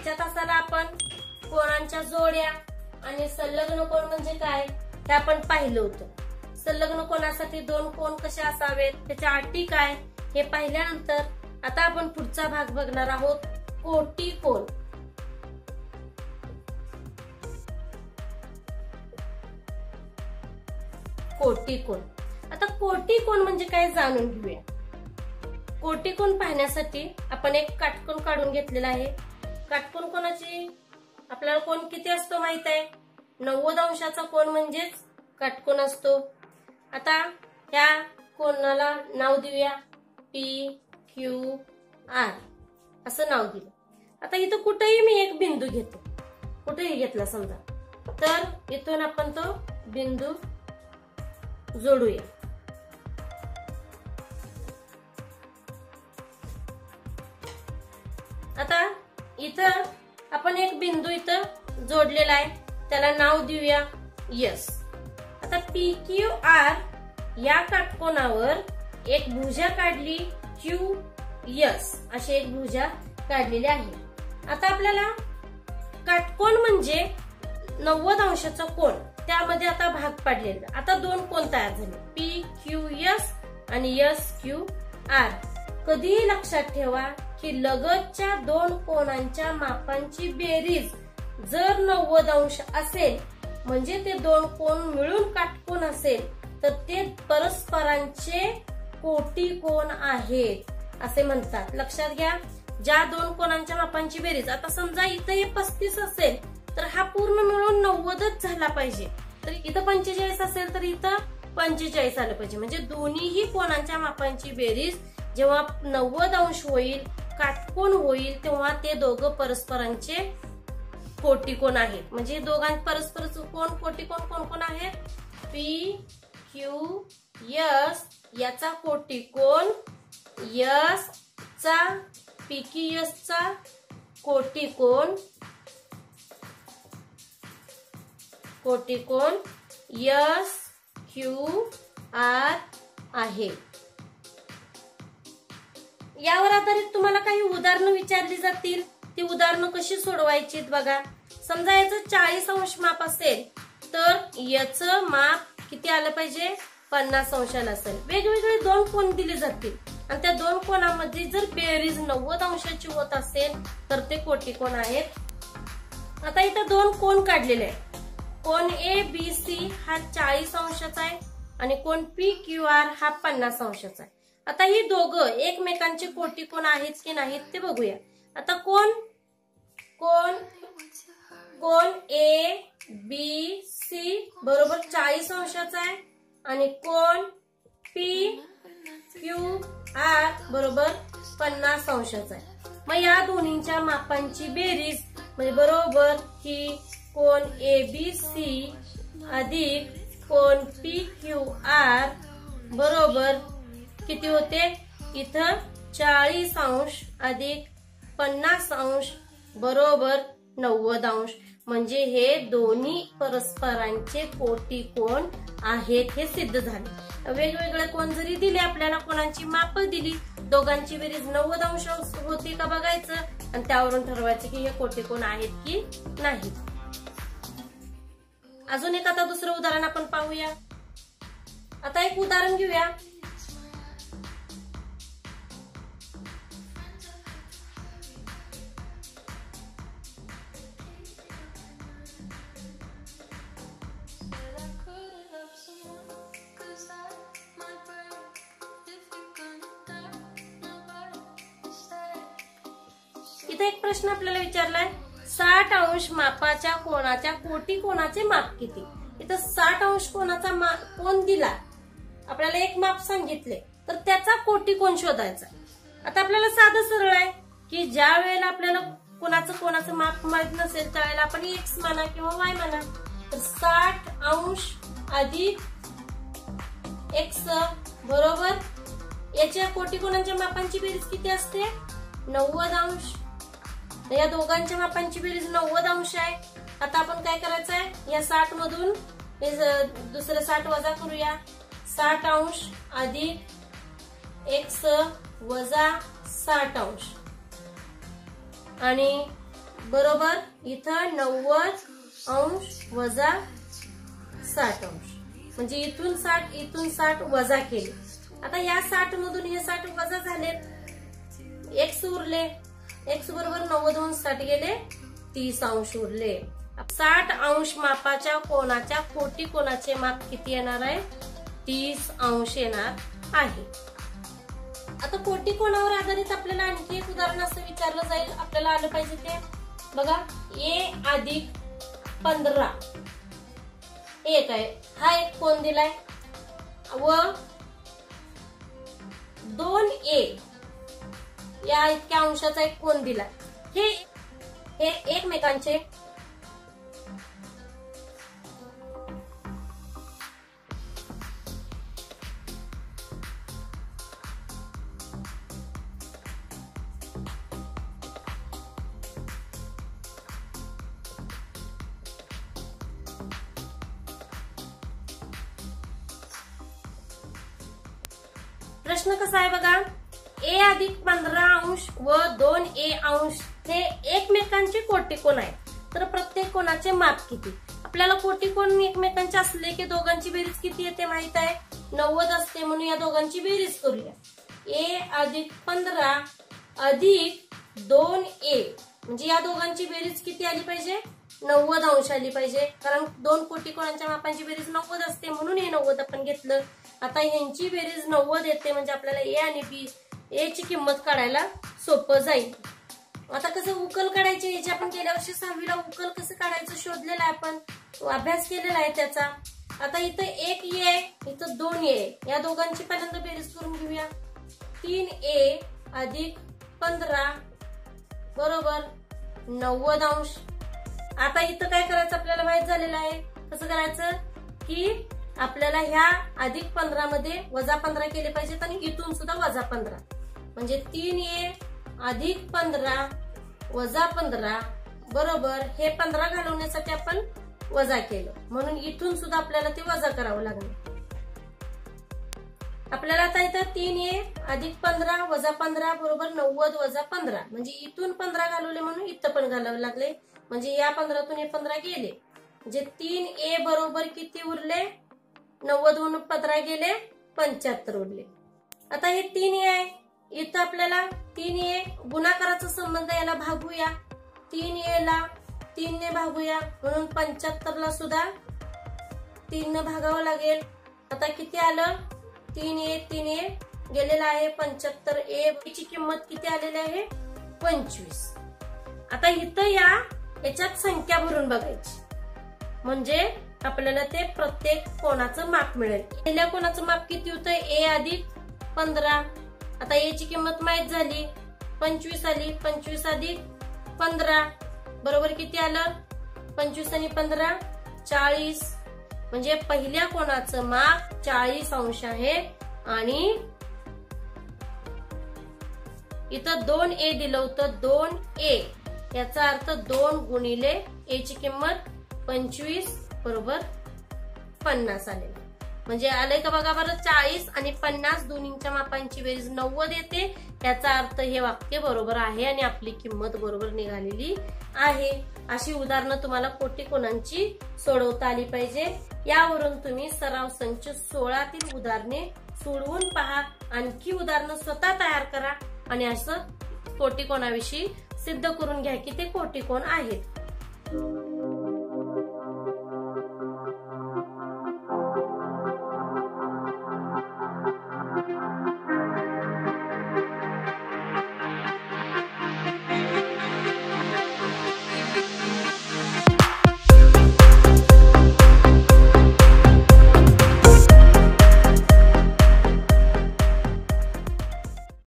मागच्या तासाला आपण कोणांच्या जोड्या आणि संलग्न कोण म्हणजे काय हे आपण पाहिलं होतं। संलग्न कोणासाठी दोन कोण कसे असावेत, त्याच्या अटी काय हे पाहिल्यानंतर आता आपण पुढचा भाग बघणार आहोत, कोटी कोण। कोटी कोण। आता कोटी कोण म्हणजे काय जाणून घेऊया। कोटी कोण पाहण्यासाठी आपण एक काटकोन काढून घेतलेला आहे। काटकोन कोणाची आपल्याला कोण किती असतो माहित आहे, 90 अंशाचा कोण म्हणजेच काटकोन असतो। आता ह्या कोणाला नाव देऊया PQR असं नाव दिलं। आता इथं कुठेही मी एक बिंदू घेतो, कुठेही घेतला समजा, तर इथून आपण तो बिंदू जोडूया। आता इथं आपण एक बिंदू इथं जोडलेला आहे, त्याला नाव देऊया S। आता PQR या काटकोनावर एक भुजा काढली QS अशी एक भुजा काढलेली आहे। आता आपल्याला काटकोन म्हणजे 90 अंशाचा कोन, त्यामध्ये आता भाग पाडलेला। आता दोन कोन तयार झाले PQS आणि SQR। कधीही लक्षात ठेवा की लगतच्या दोन कोणांच्या मापांची बेरीज जर 90 अंश असेल म्हणजे ते दोन कोन मिळून काटकोन असेल तर ते परस्परांचे कोटी कोण आहेत असे म्हणतात। लक्षात घ्या, ज्या दोन कोणांच्या मापांची बेरीज, आता समजा इथं हे 35 असेल तर हा पूर्ण मिळून 90च झाला पाहिजे, तर इथं 45 असेल तर इथं 45 आलं पाहिजे। म्हणजे दोन्हीही कोणांच्या मापांची बेरीज जेव्हा 90 अंश होईल, काटकोन होईल, तेव्हा ते दोघं परस्परांचे कोटी कोण आहेत। म्हणजे दोघां परस्पर कोण कोटी कोण कोण कोण आहेत, PQS याचा कोटी कोण S चा PQS चा कोटी कोण SQR आहे। यावर आधारित तुम्हाला काही उदाहरणं विचारली जातील, ती उदाहरणं कशी सोडवायची बघा। समजा याचं 40 अंश माप असेल तर याचं माप किती आलं पाहिजे, 50 अंशाला असेल। वेगवेगळे दोन कोन दिले जातील आणि त्या दोन कोणामध्ये जर बेरीज 90 अंशाची होत असेल तर ते कोटी कोण आहेत। आता इथं दोन कोन काढलेले आहेत, कोन ABC हा 40 अंशाचा आहे आणि कोन PQR हा 50 अंशाचा आहे। आता ही दोघं एकमेकांचे कोटी कोण आहेत की नाहीत ते बघूया। आता कोन ABC बरोबर 40 अंशाचा आहे आणि कोन PQR बरोबर 50 अंशाचा आहे। मग या दोन्हींच्या मापांची बेरीज म्हणजे बरोबर ही कोन ABC अधिक कोन PQR बरोबर किती होते, इथं 40 अंश अधिक 50 अंश बरोबर 90 अंश। म्हणजे हे दोन्ही परस्परांचे कोटी कोण आहेत हे सिद्ध झाले। वेगवेगळे कोण जरी दिले, आपल्याला कोणाची माप दिली, दोघांची बेरीज 90 अंश होती का बघायचं आणि त्यावरून ठरवायचं की हे कोटी कोण आहेत की नाही। अजून एक आता दुसरं उदाहरण आपण पाहूया। आता एक उदाहरण घेऊया। इथे एक प्रश्न आपल्याला विचारलाय, 60 अंश मापाच्या कोणाच्या कोटी कोणाचे माप किती। इथं 60 अंश कोणाचा कोण दिला, आपल्याला एक माप सांगितले तर त्याचा कोटी कोण शोधायचा। आता आपल्याला साधं सरळ आहे की ज्या वेळेला आपल्याला कोणाचं माप माहित नसेल त्यावेळेला आपण x म्हणा किंवा y म्हणा, तर 60 अंश अधिक x बरोबर याच्या कोटी कोणांच्या मापांची बेरीज किती असते, 90 अंश। या दोघांच्या मापांची बेरीज 90 अंश आहे। आता आपण काय करायचं आहे, या 60 मधून दुसरं 60 वजा करूया, 60 अंश अधिक x वजा 60 अंश आणि बरोबर इथं 90° वजा 60°. म्हणजे इथून 60 इथून 60 वजा केले. आता या 60 मधून हे 60 वजा झालेत. x उरले. x बरोबर 90°60 गेले 30° उरले. 60° मापाच्या कोनाच्या कोटी कोनाचे माप किती येणार आहे? 30° येणार आहे. आता कोटी कोणावर आधारित आपल्याला आणखी एक उदाहरण असं विचारलं जाईल. आपल्याला आलं पाहिजे ते बघा. a अधिक 15 एक आहे. हा एक कोन दिलाय व 2a या इतक्या अंशाचा एक कोन दिलाय. हे एकमेकांचे प्रश्न कसा आहे बघा. a अधिक 15° व 2a° हे एकमेकांचे कोटीकोन आहे. तर प्रत्येक कोणाचे माप किती? आपल्याला कोटीकोन एकमेकांचे असले की दोघांची बेरीज किती येते माहित आहे? 90 असते. म्हणून या दोघांची बेरीज करूया. a अधिक 15 अधिक 2a म्हणजे या दोघांची बेरीज किती आली पाहिजे? 90° आली पाहिजे. कारण दोन कोटीकोणांच्या मापांची बेरीज 90 असते म्हणून हे 90 आपण घेतलं. आता ह्यांची बेरीज 90 येते म्हणजे आपल्याला a आणि b a ची किंमत काढायला सोपं जाईल. आता कसं उकल काढायची याची आपण गेल्या वर्षी 6वीला उकल कसं काढायचं शोधलेलं आहे. आपण अभ्यास केलेला आहे त्याचा. आता इथं 1a आहे इथं 2a या दोघांची पहिल्यांदा बेरीज करून घेऊया. 3a अधिक 15 बरोबर 90°. आता इथं काय करायचं आपल्याला माहित झालेलं आहे. कसं करायचं की आपल्याला ह्या अधिक 15 मध्ये वजा 15 केले पाहिजेत आणि इथून सुद्धा वजा 15 म्हणजे 3a अधिक 15 वजा 15 बरोबर हे 15 घालवण्यासाठी आपण वजा केलं म्हणून इथून सुद्धा आपल्याला ते वजा करावं लागणार. आपल्याला आता इथं 3a अधिक 15 वजा 15 बरोबर 90 वजा 15 म्हणजे इथून 15 घालवले म्हणून इथं पण घालावे लागले. म्हणजे या 15तून हे 15 गेले म्हणजे 3a बरोबर किती उरले? 90 वरून 15 गेले 75 उरले. आता हे 3a आहे इथं आपल्याला 3a गुणाकाराचा संबंध याला भागूया. 3a ला 3 ने भागूया म्हणून 75 ला सुद्धा 3 ने भागावं लागेल. आता किती आलं? 3a गेलेला आहे 75a ची किंमत किती आलेली आहे? 25. आता इथं याच्यात संख्या भरून बघायची म्हणजे आपल्याला ते प्रत्येक कोणाचं माप मिळेल. पहिल्या कोणाचं माप किती होतं? a अधिक 15. आता a ची किंमत माहित झाली 25 आली. 25 अधिक 15 बरोबर किती आलं? 25 आणि 15 40 म्हणजे पहिल्या कोणाचं माप 40° आहे आणि इथं 2a दिलं होतं 2a याचा अर्थ 2 गुणिले a ची किंमत 25 बरोबर 50 आले. म्हणजे आलंय का बघा बरं. 40 आणि 50 दोन्हींच्या मापांची बेरीज 90 येते. याचा अर्थ हे वाक्य बरोबर आहे आणि आपली किंमत बरोबर निघालेली आहे. अशी उदाहरणं तुम्हाला कोटीकोणांची सोडवता आली पाहिजे. यावरून तुम्ही सराव संच 16 तील उदाहरणे सोडवून पहा. आणखी उदाहरणं स्वतः तयार करा आणि असं कोटीकोणाविषयी सिद्ध करून घ्या की ते कोटीकोण आहेत.